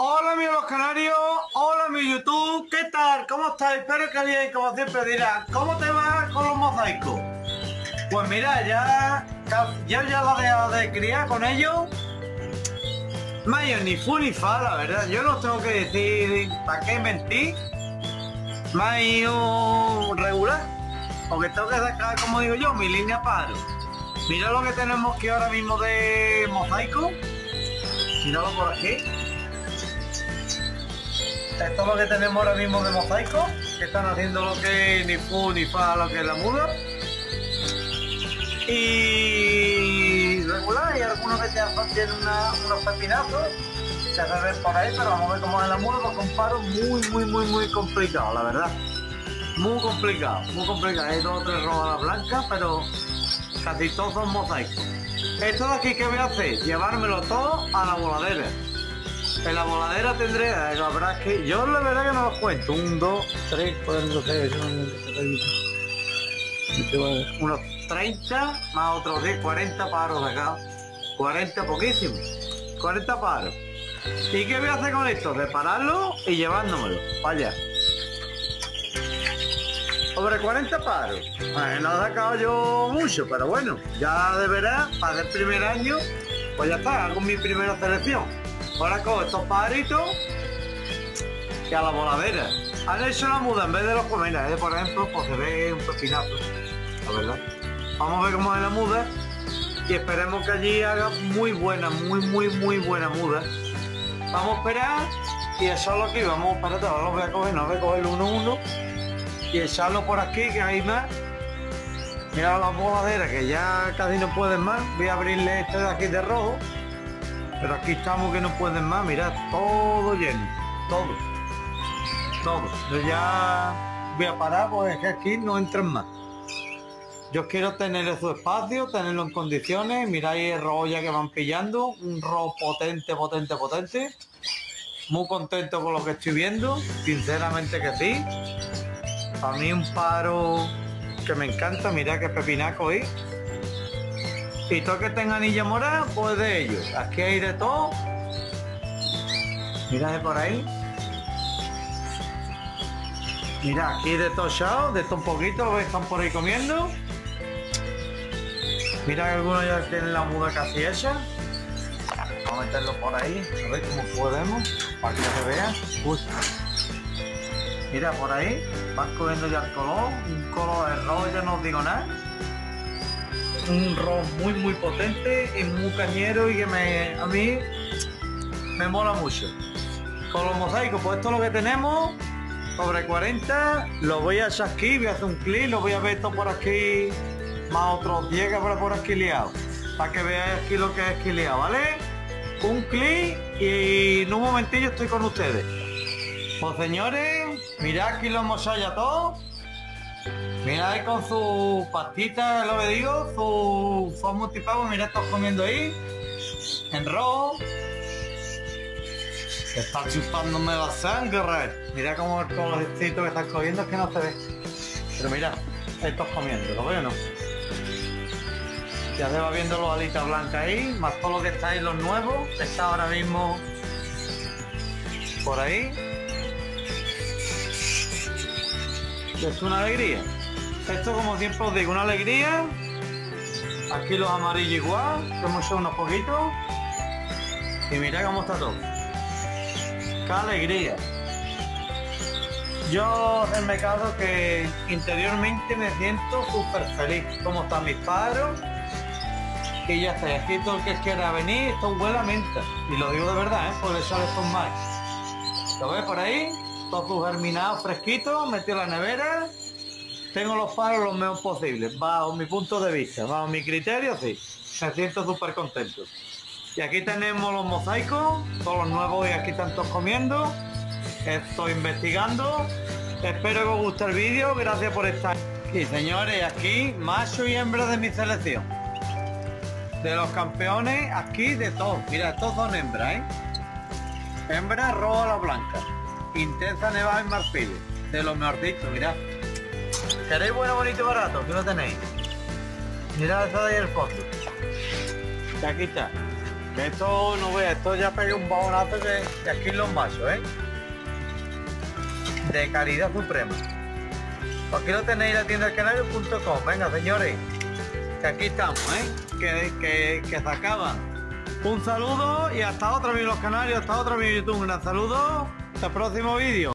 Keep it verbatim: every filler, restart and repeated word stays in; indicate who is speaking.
Speaker 1: Hola amigos los canarios, hola mi YouTube, ¿qué tal? ¿Cómo estáis? Espero que bien, como siempre dirán, ¿cómo te va con los mosaicos? Pues mira, ya ya, ya la he dejado de criar con ellos. Mayo, ni fu ni fa, la verdad, yo no tengo que decir para qué mentir. Mayo regular, porque tengo que sacar, como digo yo, mi línea paro. Mira lo que tenemos aquí ahora mismo de mosaico. Míralo por aquí. Esto es lo que tenemos ahora mismo de mosaico, que están haciendo lo que ni fu ni fa, lo que es la muda. Y regular, hay algunos que ya tienen una, unos pepinazos, se ven por ahí, pero vamos a ver cómo es la muda, porque es un paro muy, muy, muy, muy complicado, la verdad. Muy complicado, muy complicado. Hay dos o tres rodadas blancas, pero casi todos son mosaicos. Esto de aquí, ¿qué voy a hacer? Llevármelo todo a la voladera. En la voladera tendré, la verdad es que yo la verdad que no los cuento. Un, dos, tres, cuatro, seis, unos treinta más otros diez, cuarenta paros de acá. cuarenta poquísimo. cuarenta paros. ¿Y qué voy a hacer con esto? Repararlo y llevándomelo para allá. Sobre cuarenta paros. Bueno, no he sacado yo mucho, pero bueno, ya de verdad, para el primer año, pues ya está, hago mi primera selección. Ahora cojo estos pajaritos que a la voladera. Han hecho la muda en vez de los comeras, ¿eh? Por ejemplo, pues se ve un pepinazo, la verdad. Vamos a ver cómo es la muda y esperemos que allí haga muy buena, muy, muy, muy buena muda. Vamos a esperar y echarlo aquí. Vamos, espérate, ahora lo voy a coger, no voy a coger uno a uno y echarlo por aquí, que hay más. Mira las voladeras que ya casi no pueden más. Voy a abrirle este de aquí de rojo. Pero aquí estamos que no pueden más, mirad, todo lleno, todo, todo. Yo ya voy a parar porque es que aquí no entran más. Yo quiero tener su espacio, tenerlo en condiciones. Miráis el rojo ya que van pillando, un rojo potente, potente, potente. Muy contento con lo que estoy viendo, sinceramente que sí. Para mí un paro que me encanta, mirad qué pepinaco ahí. Y todo que tenga anilla morada, pues de ellos. Aquí hay de todo. Mirad por ahí. Mirad, aquí de todo chao, de todo un poquito, lo veis, están por ahí comiendo. Mirad que algunos ya tienen la muda casi hecha. Vamos a meterlo por ahí, a ver cómo podemos, para que se vea. Uy. Mira por ahí, van cogiendo ya el color, un color de rojo, ya no os digo nada. Un rojo muy muy potente y muy cañero y que me, a mí me mola mucho. Con los mosaicos, pues esto es lo que tenemos, sobre cuarenta, lo voy a echar aquí, voy a hacer un clic, lo voy a ver esto por aquí, más otros diez que habrá por aquí liado, para que veáis aquí lo que es aquí liado, ¿vale? Un clic y en un momentillo estoy con ustedes. Pues señores, mirad aquí lo hemos echado ya todo. Mirad ahí con su pastita, lo que digo, su, su multipavo, mirad, estos comiendo ahí, en rojo. Está chupándome la sangre. Mirad como el colorcito que están cogiendo, es que no se ve. Pero mirad, estos comiendo, ¿lo veo o no? Ya se va viendo los alitas blancas ahí, más todo lo que está ahí, los nuevos, que está ahora mismo por ahí. Es una alegría. Esto, como siempre os digo, una alegría. Aquí los amarillos igual, que hemos hecho unos poquitos. Y mirad cómo está todo. ¡Qué alegría! Yo en mi caso que interiormente me siento súper feliz. Como están mis pájaros. Y ya está. Aquí todo el que quiera venir, esto huele a menta. Y lo digo de verdad, ¿eh? Por eso estos más. ¿Lo ves por ahí? Todos sus germinados fresquitos, metido en la nevera. Tengo los paros lo mejor posible, bajo mi punto de vista, bajo mi criterio, sí. Me siento súper contento. Y aquí tenemos los mosaicos, todos los nuevos, y aquí están todos comiendo. Estoy investigando. Espero que os guste el vídeo, gracias por estar aquí. Señores, aquí macho y hembra de mi selección. De los campeones, aquí de todos. Mira, estos son hembras, ¿eh? Hembra roja a la blanca. Intensa nevada en marfiles. De los mejorcitos, mirad. ¿Queréis bueno, bonito y barato? ¿Qué lo tenéis? Mirad esa de ahí el fondo. Y aquí está. Que esto, no ve, esto ya pega un bajonazo de, de aquí en los machos, ¿eh? De calidad suprema. Aquí lo tenéis, la tienda del canario punto com. Venga, señores, que aquí estamos, ¿eh? Que, que, que se acaba. Un saludo y hasta otra, amigos canarios, hasta otra, mi YouTube. Un gran saludo, hasta el próximo vídeo.